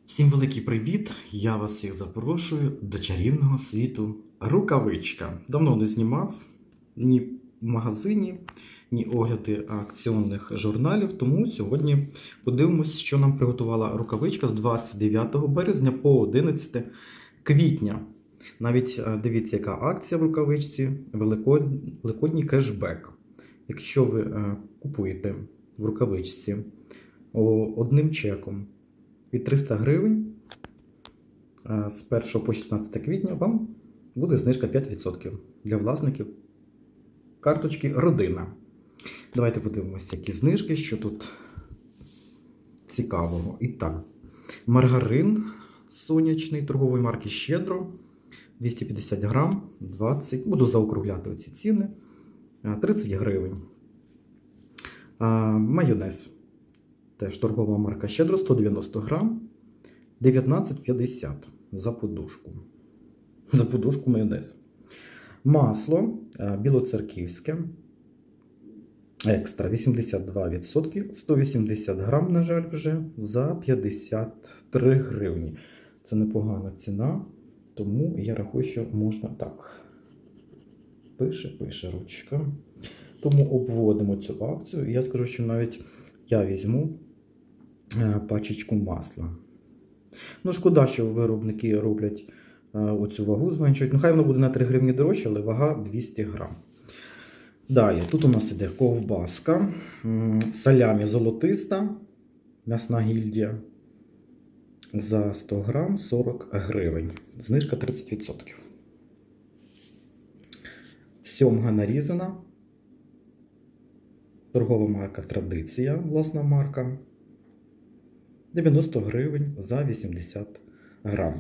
Всім великий привіт! Я вас всіх запрошую до чарівного світу рукавичка. Давно не знімав ні в магазині, ні огляди акціонних журналів, тому сьогодні подивимось, що нам приготувала рукавичка з 29 березня по 11 квітня. Навіть дивіться, яка акція в рукавичці, великодній кешбек. Якщо ви купуєте в рукавичці одним чеком від 300 гривень з 1 по 16 квітня вам буде знижка 5% для власників карточки Родина. Давайте подивимося, які знижки, що тут цікавого. І так, маргарин сонячний торгової марки Щедро, 250 грам, 20, буду заокругляти оці ціни, 30 гривень. Майонез. Теж торгова марка Щедро, 190 грам, 19,50 за подушку. За подушку майонез. Масло білоцерківське, екстра, 82%, 180 грам, на жаль, вже за 53 гривні. Це непогана ціна, тому я рахую, що можна так. Пише ручка. Тому обводимо цю акцію. І я скажу, що навіть я візьму пачечку масла. Ну, шкода, що виробники роблять оцю вагу, зменшують. Ну, хай воно буде на 3 гривні дорожче, але вага 200 грам. Далі, тут у нас іде ковбаска, салямі золотиста, м'ясна гільдія за 100 грам 40 гривень. Знижка 30%. Сьомга нарізана. Торгова марка Традиція, власна марка. 90 гривень за 80 грам.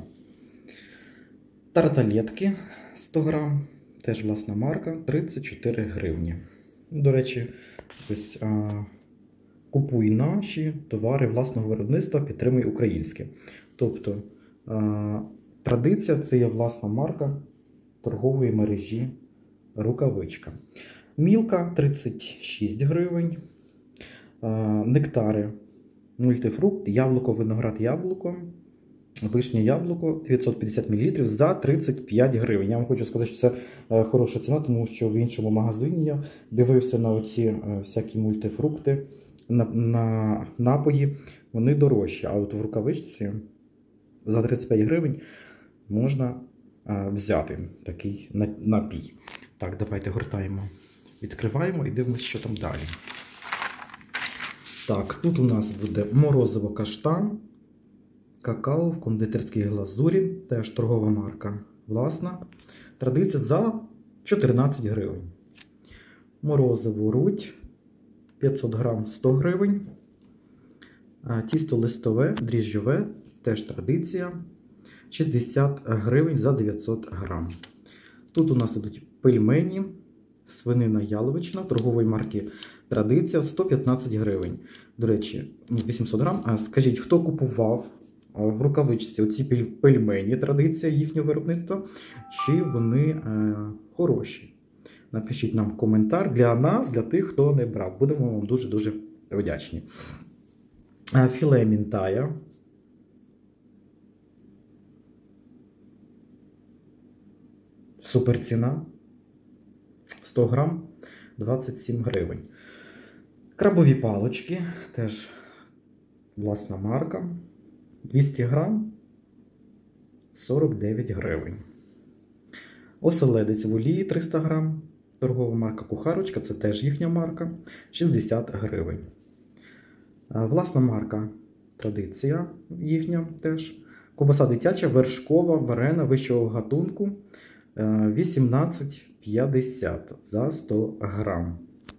Тарталетки 100 грам, теж власна марка, 34 гривні. До речі, ось, купуй наші товари власного виробництва, підтримуй українське. Тобто, Традиція – це є власна марка торгової мережі рукавичка. Мілка 36 гривень. Нектари. Мультифрукт, яблуко, виноград, яблуко, вишня, яблуко, 950 мл за 35 гривень. Я вам хочу сказати, що це хороша ціна, тому що в іншому магазині я дивився на оці всякі мультифрукти, на напої, вони дорожчі. А от в рукавичці за 35 гривень можна взяти такий напій. Так, давайте гортаємо, відкриваємо і дивимося, що там далі. Так, тут у нас буде морозиво каштан, какао в кондитерській глазурі, теж торгова марка власна. Традиція за 14 гривень. Морозиво рудь, 500 грам 100 гривень. Тісто листове, дріжджове, теж традиція, 60 гривень за 900 грам. Тут у нас ідуть пельмені, свинина яловичина, торгової марки Традиція, 115 гривень. До речі, 800 грам. А скажіть, хто купував в рукавичці оці пельмені, Традиція їхнього виробництва, чи вони хороші? Напишіть нам коментар для нас, для тих, хто не брав. Будемо вам дуже-дуже вдячні. Філе мінтая. Супер ціна. 100 грам, 27 гривень. Крабові палочки, теж власна марка. 200 грам, 49 гривень. Оселедець в олії 300 грам. Торгова марка Кухарочка, це теж їхня марка, 60 гривень. Власна марка Традиція їхня теж. Ковбаса дитяча, вершкова, варена вищого гатунку, 18,50 за 100 грам.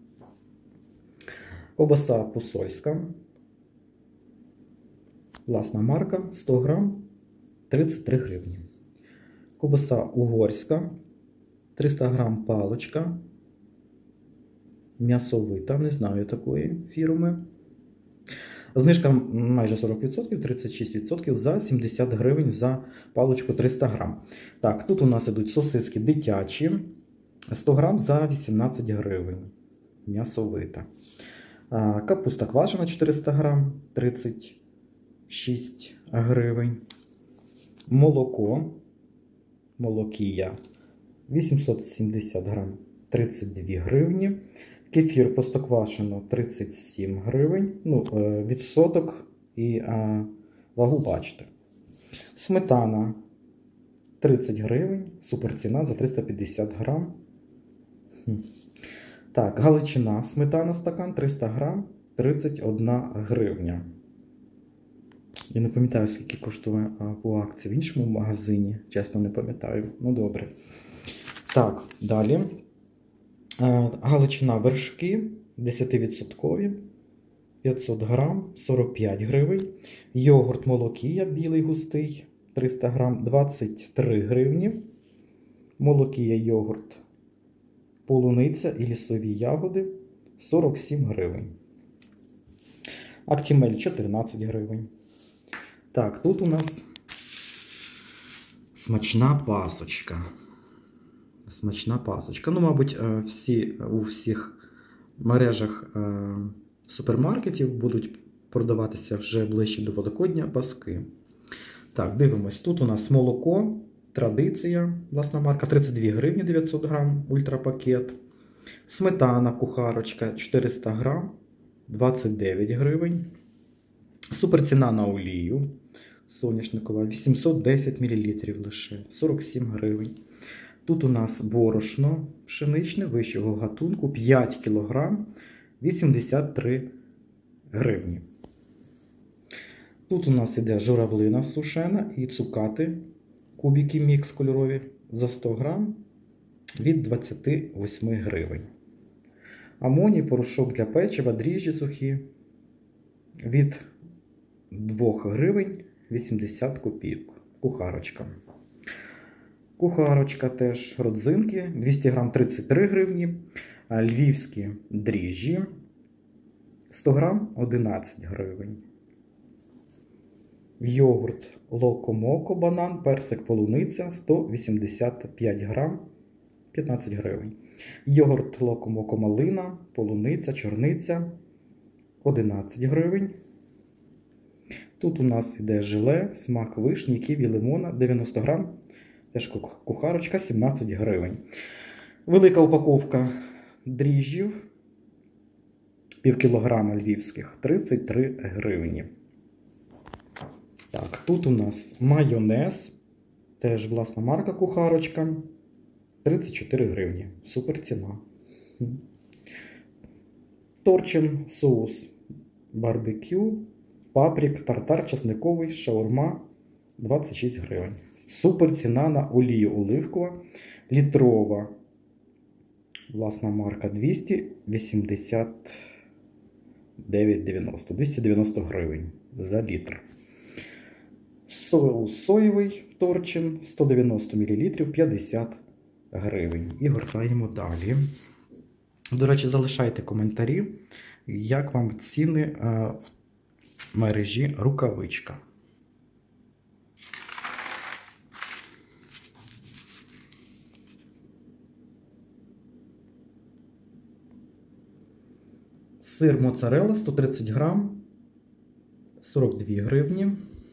Ковбаса посольська, власна марка, 100 грам, 33 гривні. Ковбаса угорська, 300 грам палочка, м'ясовита, не знаю такої фірми. Знижка майже 40%, 36% за 70 гривень за паличку 300 грам. Так, тут у нас ідуть сосиски дитячі, 100 грам за 18 гривень. М'ясовита. Капуста квашена 400 грам, 30 6 гривень. Молоко. Молокія 870 грам 32 гривні. Кефір простоквашино 37 гривень. Ну, відсоток і вагу бачите. Сметана 30 гривень. Суперціна за 350 грам. Так, Галичина сметана стакан 300 грам 31 гривня. Я не пам'ятаю, скільки коштує по акції в іншому магазині. Чесно, не пам'ятаю. Ну, добре. Так, далі. Галичина вершки 10%. 500 грам 45 гривень. Йогурт Молокія білий густий 300 грам 23 гривні. Молокія йогурт полуниця і лісові ягоди 47 гривень. Актімель 14 гривень. Так, тут у нас смачна пасочка. Смачна пасочка. Ну, мабуть, у всіх мережах супермаркетів будуть продаватися вже ближче до Великодня паски. Так, дивимось. Тут у нас молоко, традиція, власна марка, 32 гривні 900 грам, ультрапакет. Сметана, кухарочка, 400 грам, 29 гривень. Суперціна на олію соняшникова, 810 мл лише, 47 гривень. Тут у нас борошно пшеничне вищого гатунку, 5 кг, 83 гривні. Тут у нас іде журавлина сушена і цукати, кубики мікс кольорові за 100 грам від 28 гривень. Амоній, порошок для печива, дріжджі сухі від 2 гривень 80 копійок. Кухарочка. Кухарочка теж родзинки, 200 грам 33 гривні. Львівські дріжджі 100 грам 11 гривень. Йогурт Локомоко, банан, персик, полуниця 185 грам 15 гривень. Йогурт Локомоко малина, полуниця, чорниця 11 гривень. Тут у нас іде желе, смак вишні, ківі, лимона 90 грам. Теж кухарочка 17 гривень. Велика упаковка дріжджів, пів кілограма львівських, 33 гривні. Так, тут у нас майонез, теж власна марка кухарочка, 34 гривні. Супер ціна. Торчин соус барбекю, паприк, тартар, часниковий, шаурма 26 гривень. Супер ціна на олію оливкова, літрова, власна марка 289,90, 290 гривень за літр. Соус соєвий торчин 190 мл 50 гривень. І гортаємо далі. До речі, залишайте коментарі, як вам ціни в мережі Рукавичка. Сир моцарелла 130 грам 42 гривні.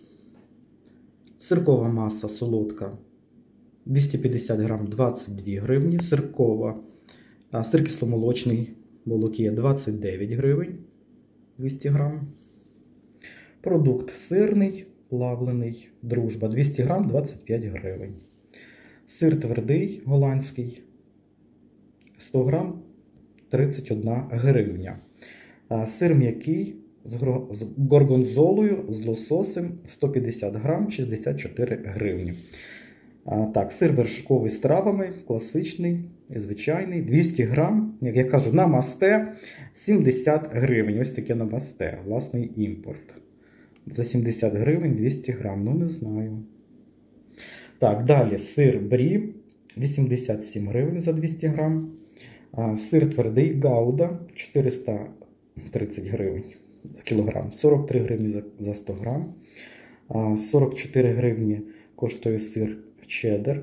Сиркова маса солодка 250 грам 22 гривні. Сир кисломолочний Молокія 29 гривень 200 грам. Продукт сирний, плавлений, дружба 200 грам 25 гривень. Сир твердий голландський 100 грам 31 гривня. Сир м'який з горгонзолою, з лососем 150 грам 64 гривні. Так, сир вершковий з травами, класичний, звичайний, 200 грам, як я кажу, намасте 70 гривень. Ось таке намасте, власний імпорт. За 70 гривень 200 грам, ну не знаю. Так, далі сир брі 87 гривень за 200 грам. Сир твердий Гауда 430 гривень за кілограм, 43 гривні за 100 грам. 44 гривні коштує сир чеддер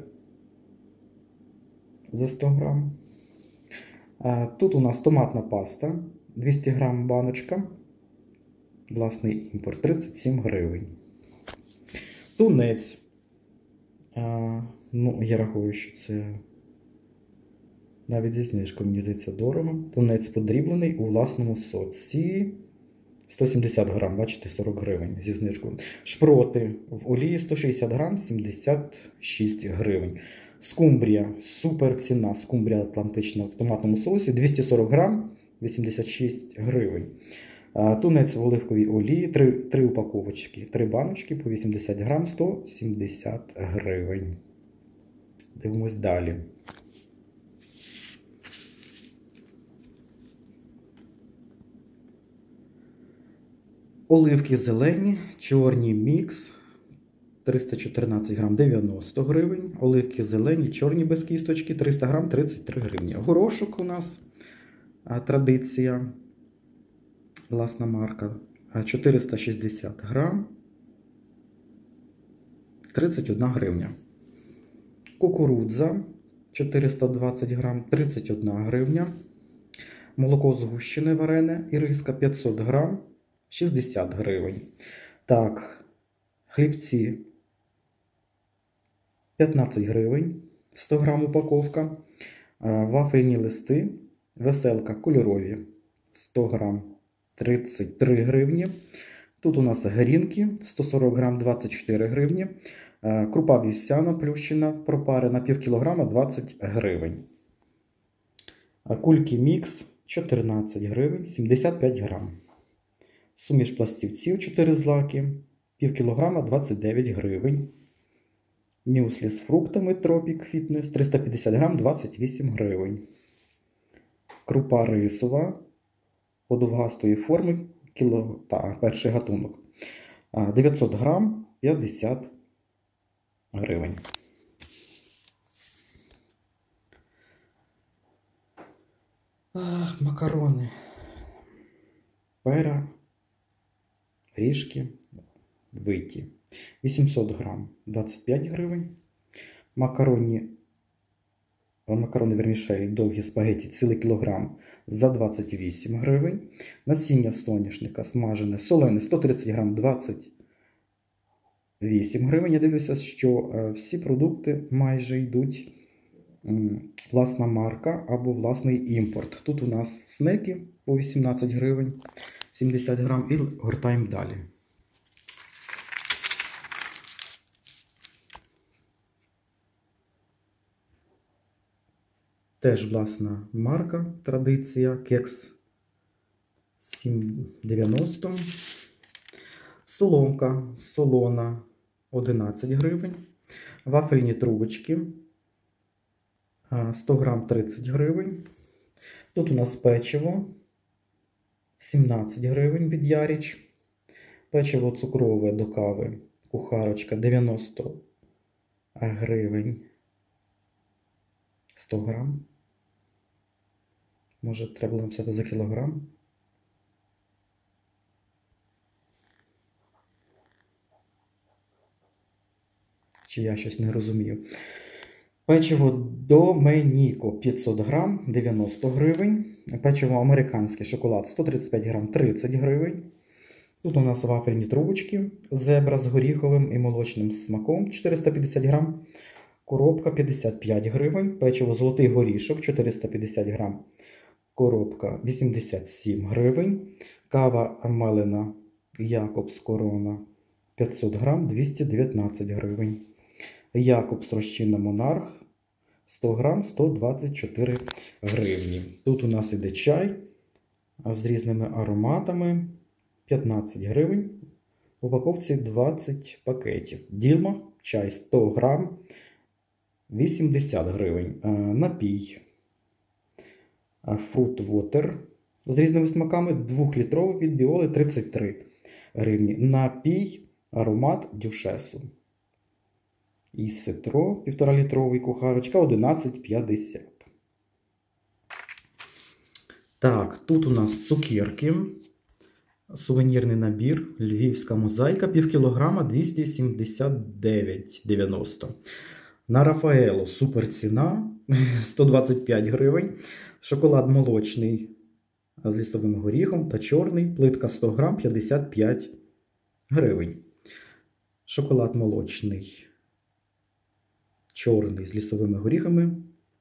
за 100 грам. Тут у нас томатна паста 200 грам баночка власний імпорт, 37 гривень. Тунець. Ну, я рахую, що це навіть зі знижкою, мені здається, дорого. Тунець подріблений у власному соці. 170 грам, бачите, 40 гривень зі знижкою. Шпроти в олії 160 грам, 76 гривень. Скумбрія, супер ціна. Скумбрія атлантична в томатному соусі, 240 грам, 86 гривень. Тунець в оливковій олії, 3 упаковочки, 3 баночки по 80 грам, 170 гривень. Дивимось далі. Оливки зелені, чорні мікс, 314 грам, 90 гривень. Оливки зелені, чорні без кісточки, 300 грам, 33 гривні. Горошок у нас традиція, власна марка, 460 грам, 31 гривня. Кукурудза, 420 грам, 31 гривня. Молоко згущене варене, іриска, 500 грам, 60 гривень. Так, хлібці 15 гривень, 100 грам упаковка. Вафельні листи, веселка кольорові, 100 грам, 33 гривні. Тут у нас грінки, 140 грам, 24 гривні. Крупа вівсяна плющена, пропарена, пів кілограма, 20 гривень. Кульки мікс, 14 гривень, 75 грам. Суміш пластівців 4 злаки, пів кілограма, 29 гривень. Мюслі з фруктами Tropic Fitness, 350 грам, 28 гривень. Крупа рисова, подовгастої форми, перший гатунок. 900 грам, 50 гривень. Макарони. Пера. Ріжки виті. 800 грам, 25 гривень. Макарони вермішель, довгі спагеті, цілий кілограм за 28 гривень. Насіння соняшника смажене, солене, 130 грам, 28 гривень. Я дивлюся, що всі продукти майже йдуть власна марка або власний імпорт. Тут у нас снеки по 18 гривень, 70 грам, і гортаємо далі. Теж власна марка, традиція, кекс 7,90. Соломка солона 11 гривень. Вафельні трубочки 100 грам 30 гривень. Тут у нас печиво 17 гривень від Яріч. Печиво цукрове до кави, кухарочка 90 гривень. 100 грам. Може, треба було написати за кілограм. Чи я щось не розумію. Печиво Доменіко 500 грам, 90 гривень. Печиво американське шоколад 135 грам, 30 гривень. Тут у нас вафельні трубочки, зебра з горіховим і молочним смаком 450 грам. Коробка 55 гривень. Печиво золотий горішок 450 грам. Коробка 87 гривень. Кава мелена Якобс Корона 500 грам, 219 гривень. Якобс розчинна Монарх 100 грам, 124 гривні. Тут у нас іде чай з різними ароматами 15 гривень. В упаковці 20 пакетів. Ділма чай 100 грам, 80 гривень. Напій Fruit Water з різними смаками 2-літровий від Біоли 33 гривні. Напій аромат Дюшесу. І Ситро 1,5-літровий кухарочка 11,50. Так, тут у нас цукерки. Сувенірний набір Львівська мозаїка, пів кілограма 279,90. На Рафаело супер ціна 125 гривень. Шоколад молочний з лісовим горіхом та чорний, плитка 100 грам, 55 гривень. Шоколад молочний, чорний з лісовими горіхами,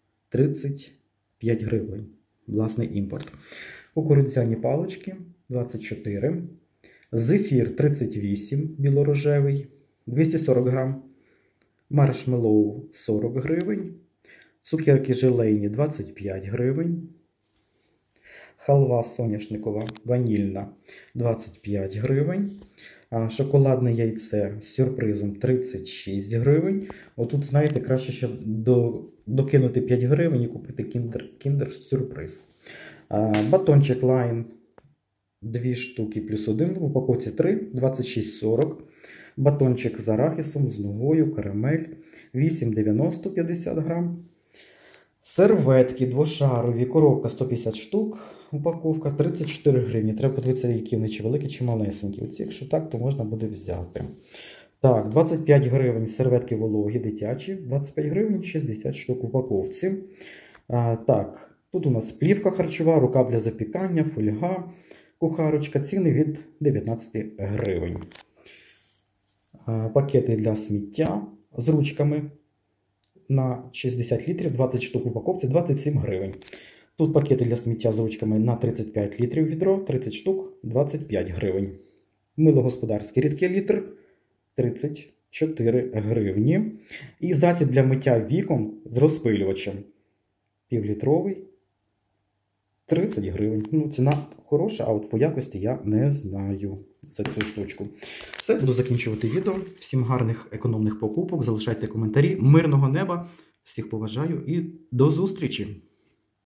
35 гривень. Власний імпорт. Кукурудзяні палички 24. Зефір 38 білорожевий, 240 грам. Маршмеллоу 40 гривень. Цукерки желейні 25 гривень. Халва соняшникова ванільна 25 гривень. Шоколадне яйце з сюрпризом 36 гривень. Отут, знаєте, краще ще докинути 5 гривень і купити кіндер сюрприз. Батончик Лайн 2 штуки плюс 1, в упаковці 3, 26,40. Батончик з арахісом, з нугою, карамель 8,90, 50 грам. Серветки двошарові, коробка 150 штук, упаковка 34 гривні. Треба подивитися, які вони, чи великі, чи малесенькі. Оці, якщо так, то можна буде взяти. Так, 25 гривень серветки вологі, дитячі, 25 гривень, 60 штук в упаковці. Так, тут у нас плівка харчова, рукав для запікання, фольга, кухарочка, ціни від 19 гривень. Пакети для сміття з ручками на 60 літрів, 20 штук в упаковці, 27 гривень. Тут пакети для сміття з ручками на 35 літрів відро, 30 штук, 25 гривень. Мило господарське рідке літр, 34 гривні. І засіб для миття вікон з розпилювачем. Півлітровий, 30 гривень. Ну, ціна хороша, а от по якості я не знаю за цю штучку. Все, буду закінчувати відео. Всім гарних економних покупок. Залишайте коментарі. Мирного неба. Всіх поважаю і до зустрічі!